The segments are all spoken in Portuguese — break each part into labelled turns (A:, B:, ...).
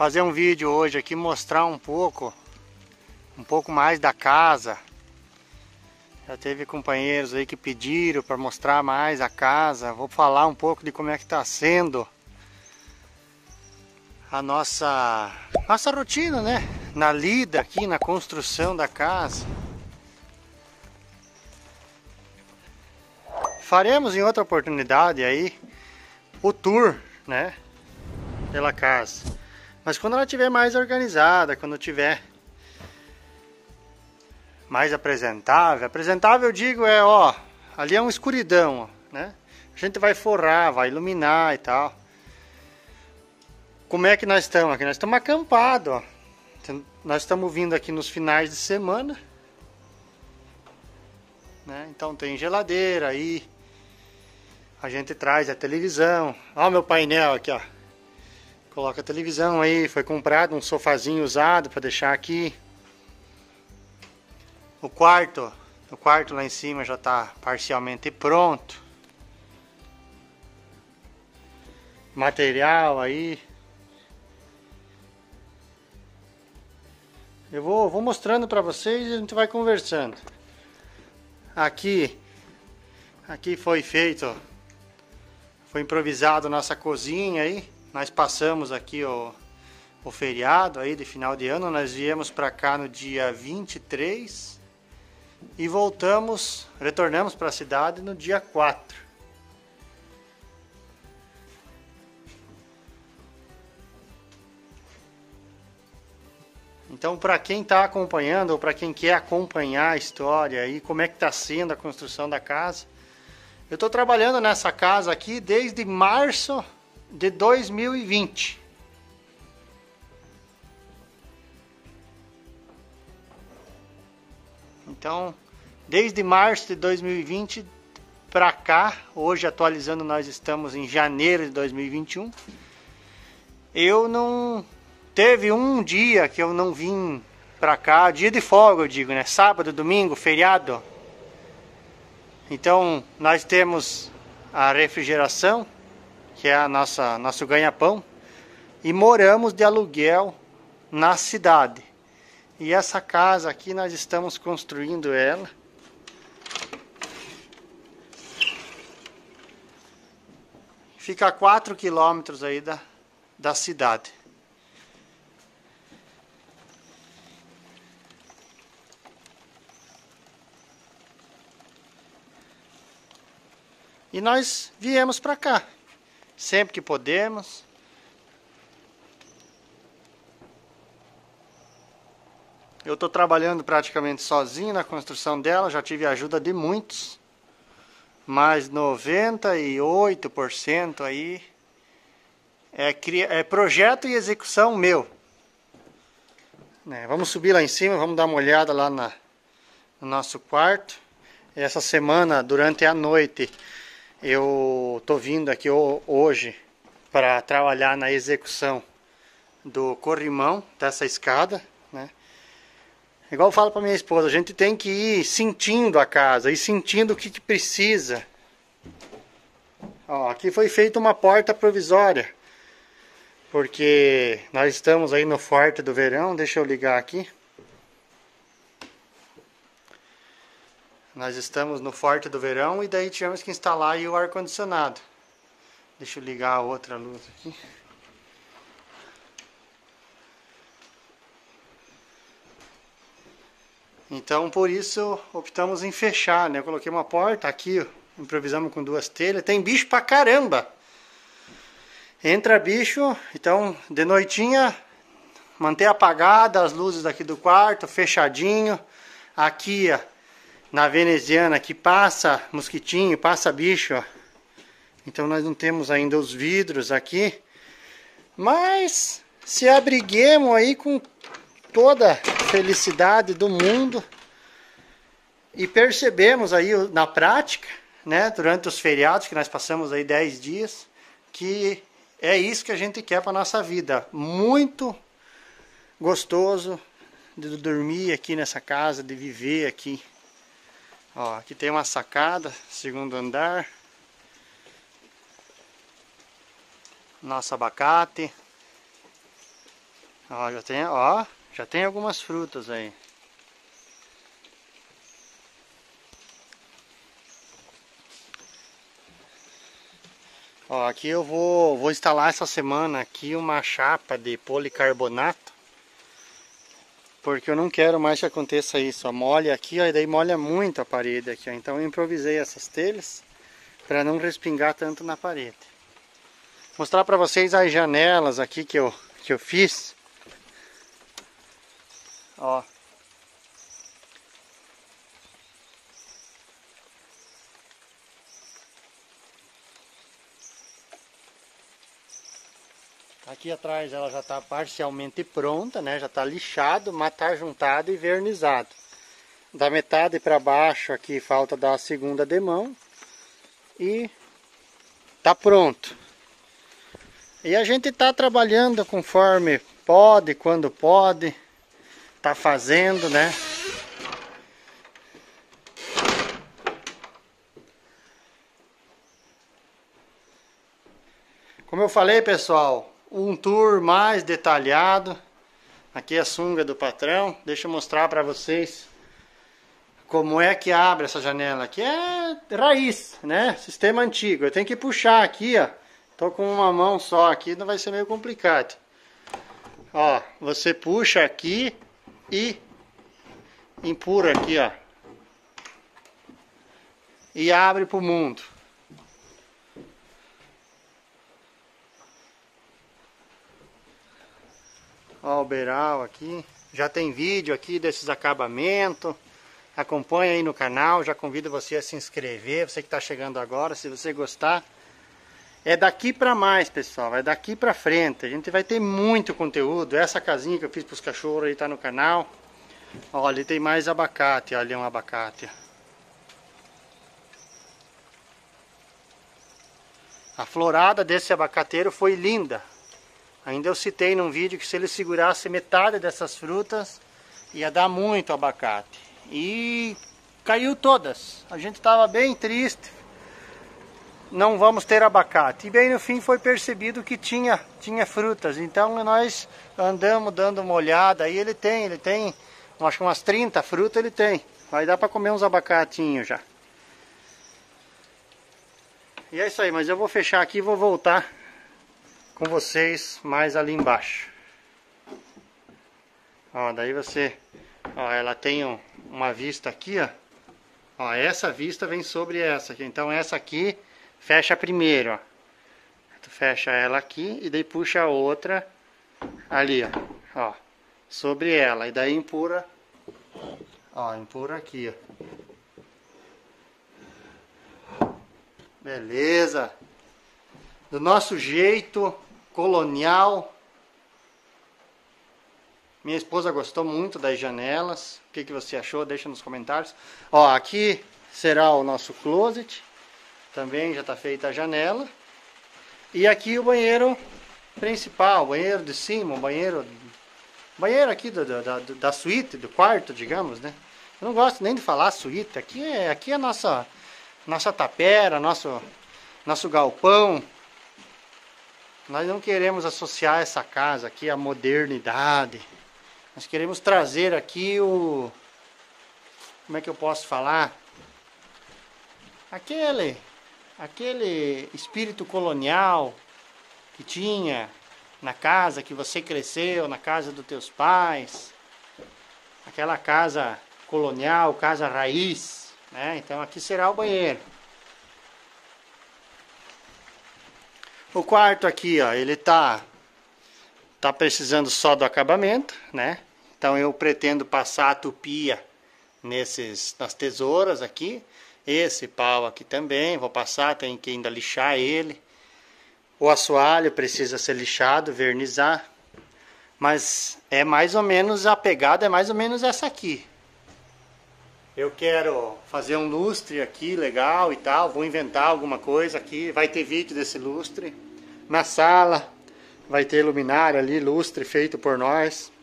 A: fazer um vídeo hoje aqui, mostrar um pouco mais da casa. Já teve companheiros aí que pediram para mostrar mais a casa. Vou falar um pouco de como é que está sendo a nossa rotina, né? Na lida aqui, na construção da casa. Faremos em outra oportunidade aí o tour, né? Pela casa. Mas quando ela estiver mais organizada, quando tiver mais apresentável. Apresentável eu digo ó, ali é uma escuridão, ó, né? A gente vai forrar, vai iluminar e tal. Como é que nós estamos aqui? Nós estamos acampados, ó. Nós estamos vindo aqui nos finais de semana, né? Então tem geladeira aí. A gente traz a televisão. Ó o meu painel aqui, ó. Coloca a televisão aí. Foi comprado um sofazinho usado para deixar aqui. O quarto lá em cima já está parcialmente pronto. Material aí. Eu vou mostrando para vocês e a gente vai conversando. Aqui foi feito, foi improvisado nossa cozinha aí. Nós passamos aqui o feriado aí de final de ano. Nós viemos para cá no dia 23 e retornamos para a cidade no dia 4. Então, para quem está acompanhando ou para quem quer acompanhar a história e como é que está sendo a construção da casa, eu estou trabalhando nessa casa aqui desde março de 2020. Então, desde março de 2020 para cá, hoje atualizando, nós estamos em janeiro de 2021. Eu não... Teve um dia que eu não vim pra cá, dia de folga eu digo, né? Sábado, domingo, feriado. Então nós temos a refrigeração, que é nosso ganha-pão, e moramos de aluguel na cidade. E essa casa aqui nós estamos construindo ela. Fica a 4 quilômetros aí da cidade. E nós viemos para cá, sempre que podemos. Eu estou trabalhando praticamente sozinho na construção dela, já tive a ajuda de muitos. Mas 98% aí é projeto e execução meu. Vamos subir lá em cima, vamos dar uma olhada lá no nosso quarto. Essa semana, durante a noite, eu tô vindo aqui hoje para trabalhar na execução do corrimão dessa escada, né? Igual eu falo para minha esposa, a gente tem que ir sentindo a casa, ir sentindo o que precisa. Ó, aqui foi feita uma porta provisória, porque nós estamos aí no forte do verão. Deixa eu ligar aqui. Nós estamos no forte do verão e daí tivemos que instalar aí o ar-condicionado. Deixa eu ligar a outra luz aqui. Então por isso optamos em fechar, né? Eu coloquei uma porta aqui, ó, improvisamos com 2 telhas. Tem bicho pra caramba! Entra bicho, então de noitinha manter apagada as luzes aqui do quarto, fechadinho. Aqui, ó, na veneziana, que passa mosquitinho, passa bicho, ó. Então nós não temos ainda os vidros aqui, mas se abriguemos aí com toda a felicidade do mundo. E percebemos aí na prática, né, durante os feriados, que nós passamos aí 10 dias, que é isso que a gente quer para nossa vida. Muito gostoso de dormir aqui nessa casa, de viver aqui. Ó, aqui tem uma sacada, segundo andar. Nosso abacate. Ó, já tem algumas frutas aí. Ó, aqui eu vou instalar essa semana aqui uma chapa de policarbonato, porque eu não quero mais que aconteça isso. Ó, molha aqui, ó, e daí molha muito a parede aqui, ó. Então eu improvisei essas telhas para não respingar tanto na parede. Mostrar para vocês as janelas aqui que eu fiz. Ó. Aqui atrás ela já está parcialmente pronta, né? Já está lixado, mas está juntado e vernizado. Da metade para baixo aqui falta dar a segunda demão e tá pronto. E a gente está trabalhando conforme pode, quando pode, tá fazendo, né? Como eu falei, pessoal, um tour mais detalhado. Aqui é a sunga do patrão. Deixa eu mostrar para vocês como é que abre essa janela. Aqui é raiz, né? Sistema antigo. Eu tenho que puxar aqui, ó. Tô com uma mão só aqui, não vai ser meio complicado. Ó, você puxa aqui e empurra aqui, ó. E abre pro mundo. Ó o beiral aqui. Já tem vídeo aqui desses acabamentos. Acompanha aí no canal. Já convido você a se inscrever. Você que está chegando agora, se você gostar. É daqui para mais, pessoal. É daqui para frente. A gente vai ter muito conteúdo. Essa casinha que eu fiz para os cachorros aí tá no canal. Ó, ali tem mais abacate. Ali é um abacate. A florada desse abacateiro foi linda. Ainda eu citei num vídeo que se ele segurasse metade dessas frutas, ia dar muito abacate. E caiu todas. A gente estava bem triste. Não vamos ter abacate. E bem no fim foi percebido que tinha frutas. Então nós andamos dando uma olhada. Aí ele tem, acho que umas 30 frutas ele tem. Vai dar para comer uns abacatinhos já. E é isso aí, mas eu vou fechar aqui e vou voltar com vocês mais ali embaixo. Ó, daí você, ó, ela tem uma vista aqui, ó. Ó, essa vista vem sobre essa aqui. Então essa aqui fecha primeiro, ó. Tu fecha ela aqui e daí puxa a outra ali, ó, sobre ela. E daí empurra, ó, empurra aqui, ó. Beleza. Do nosso jeito colonial. Minha esposa gostou muito das janelas. O que você achou? Deixa nos comentários. Ó, aqui será o nosso closet. Também já está feita a janela. E aqui o banheiro principal, o banheiro de cima, o banheiro aqui da suíte, do quarto, digamos, né? Eu não gosto nem de falar suíte. Aqui é a nossa tapera, nosso galpão. Nós não queremos associar essa casa aqui à modernidade. Nós queremos trazer aqui como é que eu posso falar? Aquele espírito colonial que tinha na casa que você cresceu, na casa dos teus pais. Aquela casa colonial, casa raiz, né? Então aqui será o banheiro. O quarto aqui, ó, ele tá precisando só do acabamento, né? Então eu pretendo passar a tupia nas tesouras aqui. Esse pau aqui também, vou passar, tem que ainda lixar ele. O assoalho precisa ser lixado, vernizar. Mas é mais ou menos, a pegada é mais ou menos essa aqui. Eu quero fazer um lustre aqui, legal e tal. Vou inventar alguma coisa aqui. Vai ter vídeo desse lustre. Na sala vai ter luminária ali, lustre feito por nós.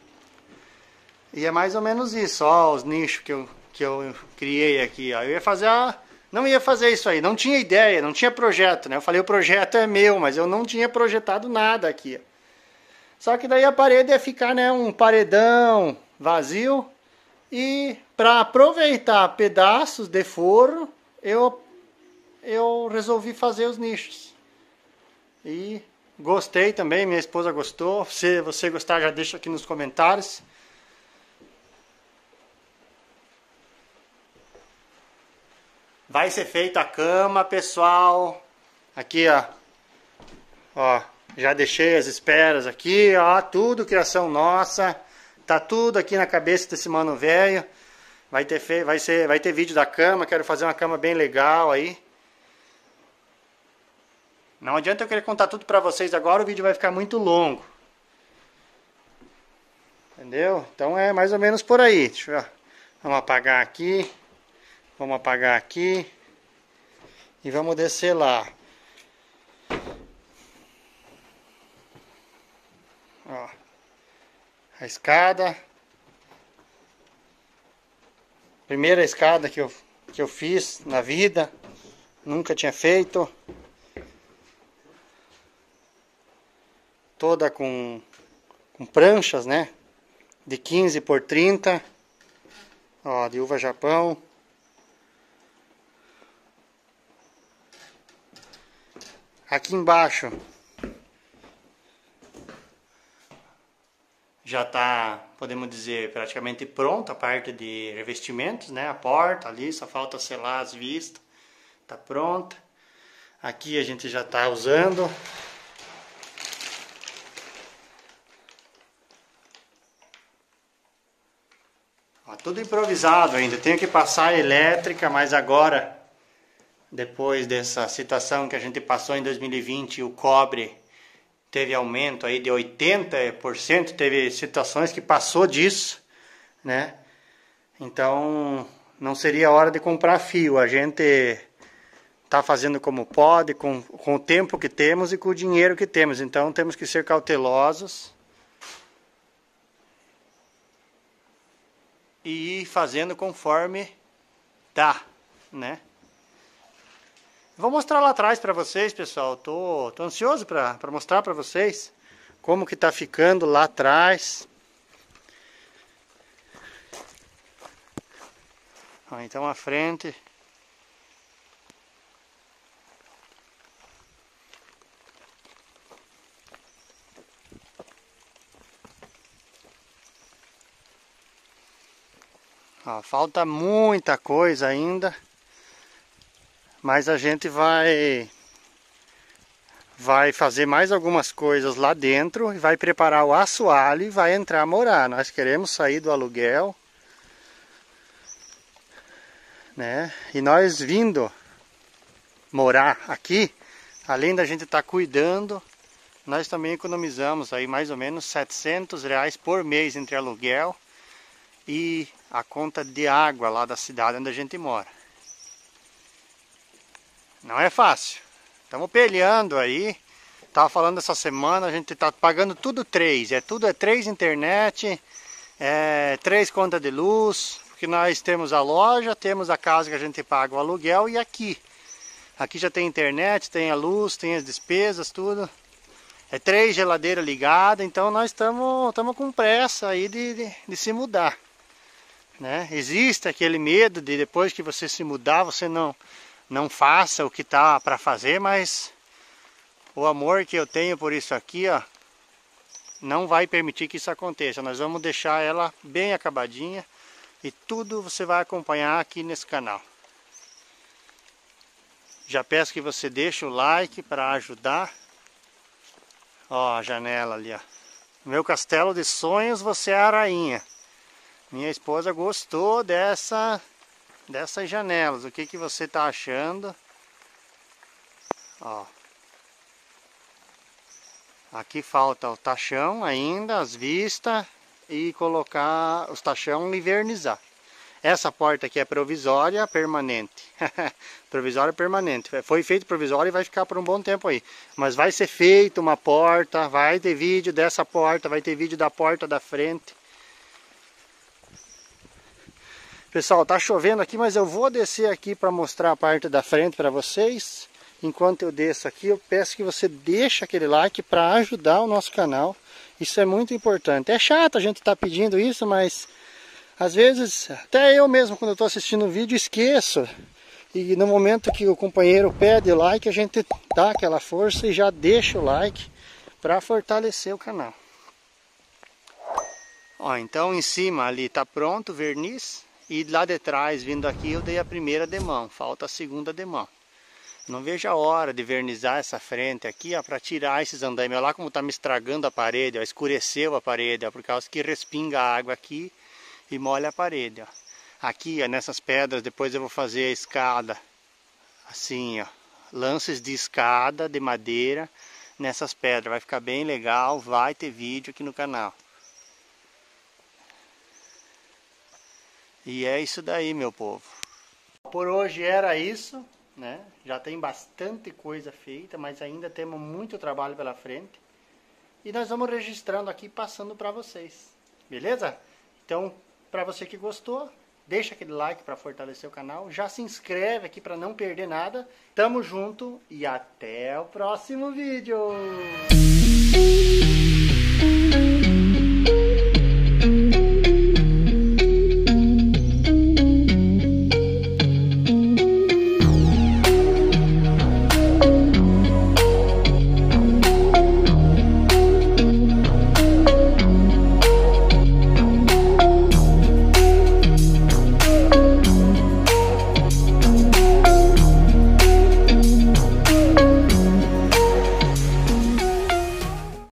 A: E é mais ou menos isso, ó, os nichos que eu criei aqui, ó. Eu ia fazer não ia fazer isso aí, não tinha ideia, não tinha projeto, né? Eu falei, o projeto é meu, mas eu não tinha projetado nada aqui. Só que daí a parede ia ficar, né, um paredão vazio. E para aproveitar pedaços de forro, eu resolvi fazer os nichos. E gostei também, minha esposa gostou. Se você gostar, já deixa aqui nos comentários. Vai ser feita a cama, pessoal. Aqui, ó, já deixei as esperas aqui, ó, tudo criação nossa. Tá tudo aqui na cabeça desse mano velho. Vai ter vídeo da cama, quero fazer uma cama bem legal aí. Não adianta eu querer contar tudo pra vocês agora, o vídeo vai ficar muito longo. Entendeu? Então é mais ou menos por aí. Deixa eu ver. Vamos apagar aqui. Vamos apagar aqui. E vamos descer lá. Ó. A escada. Primeira escada que eu fiz na vida. Nunca tinha feito. Toda com pranchas, né? De 15 por 30. Ó, de uva Japão. Aqui embaixo já está, podemos dizer, praticamente pronta a parte de revestimentos, né? A porta ali, só falta selar as vistas. Tá pronta. Aqui a gente já está usando. Ó, tudo improvisado ainda. Tenho que passar a elétrica, mas agora, depois dessa situação que a gente passou em 2020, o cobre teve aumento aí de 80%, teve situações que passou disso, né? Então, não seria hora de comprar fio. A gente tá fazendo como pode, com o tempo que temos e com o dinheiro que temos. Então, temos que ser cautelosos e ir fazendo conforme dá, né? Vou mostrar lá atrás para vocês, pessoal. Tô ansioso para mostrar para vocês como que tá ficando lá atrás. Ó, então a frente. Ó, falta muita coisa ainda. Mas a gente vai fazer mais algumas coisas lá dentro e vai preparar o assoalho e vai entrar a morar. Nós queremos sair do aluguel, né? E nós vindo morar aqui, além da gente estar cuidando, nós também economizamos aí mais ou menos R$700 por mês entre aluguel e a conta de água lá da cidade onde a gente mora. Não é fácil. Estamos peleando aí. Tava falando essa semana, a gente tá pagando tudo 3. Tudo é 3 internet, 3 contas de luz. Porque nós temos a loja, temos a casa que a gente paga o aluguel e aqui. Aqui já tem internet, tem a luz, tem as despesas, tudo. 3 geladeiras ligadas, então nós estamos com pressa aí de se mudar. Né? Existe aquele medo de depois que você se mudar, você não faça o que tá para fazer, mas o amor que eu tenho por isso aqui, ó, não vai permitir que isso aconteça. Nós vamos deixar ela bem acabadinha e tudo você vai acompanhar aqui nesse canal. Já peço que você deixe o like para ajudar. Ó, a janela ali, ó. Meu castelo de sonhos, você é a rainha. Minha esposa gostou dessas janelas. O que você tá achando? Ó. Aqui falta o tachão ainda, as vistas e colocar os tachão e vernizar. Essa porta aqui é provisória, permanente. Provisória permanente. Foi feito provisório e vai ficar por um bom tempo aí. Mas vai ser feito uma porta, vai ter vídeo dessa porta, vai ter vídeo da porta da frente. Pessoal, tá chovendo aqui, mas eu vou descer aqui para mostrar a parte da frente para vocês. Enquanto eu desço aqui, eu peço que você deixe aquele like para ajudar o nosso canal Isso é muito importante. É chato a gente estar pedindo isso, mas às vezes, até eu mesmo, quando eu estou assistindo o vídeo, esqueço. E no momento que o companheiro pede o like, a gente dá aquela força e já deixa o like para fortalecer o canal. Ó, então em cima ali está pronto o verniz. E lá de trás, vindo aqui, eu dei a primeira demão. Falta a segunda demão. Não vejo a hora de vernizar essa frente aqui, ó, para tirar esses andaimes. Olha lá como está me estragando a parede, ó, escureceu a parede, ó, por causa que respinga a água aqui e molha a parede. Ó. Aqui, ó, nessas pedras, depois eu vou fazer a escada, assim, ó, lances de escada de madeira nessas pedras. Vai ficar bem legal, vai ter vídeo aqui no canal. E é isso daí, meu povo. Por hoje era isso. Né? Já tem bastante coisa feita, mas ainda temos muito trabalho pela frente. E nós vamos registrando aqui, passando para vocês. Beleza? Então, para você que gostou, deixa aquele like para fortalecer o canal. Já se inscreve aqui para não perder nada. Tamo junto e até o próximo vídeo!